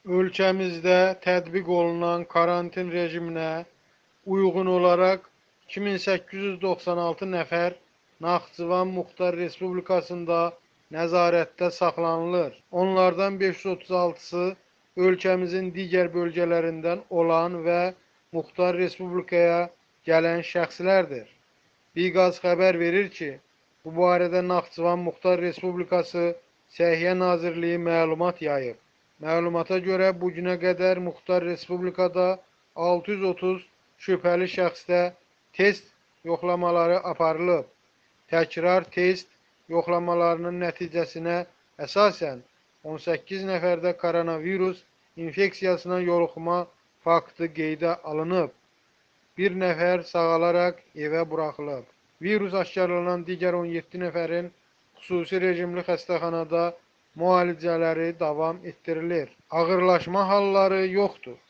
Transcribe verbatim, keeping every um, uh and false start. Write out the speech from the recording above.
Ölkəmizdə tətbiq olunan karantin rejiminə uyğun olaraq iki min səkkiz yüz doxsan altı nəfər Naxçıvan Muxtar Respublikasında nəzarətdə saxlanılır. Onlardan beş yüz otuz altısı ölkəmizin digər bölgələrindən olan və Muxtar Respublikaya gələn şəxslərdir. Biqaz xəbər verir ki, bu barədə Naxçıvan Muxtar Respublikası Səhiyyə Nazirliyi məlumat yayıb. Məlumata görə bugünə qədər Muxtar Respublikada altı yüz otuz şübhəli şəxsdə test yoxlamaları aparılıb. Təkrar test yoxlamalarının nəticəsinə əsasən on səkkiz nəfərdə koronavirus infeksiyasına yoluxma faktı qeydə alınıb. Bir nəfər sağalaraq evə buraxılıb. Virus aşkarlanan digər on yeddi nəfərin xüsusi rejimli xəstəxanada müalicələri davam etdirilir. Ağırlaşma halları yoxdur.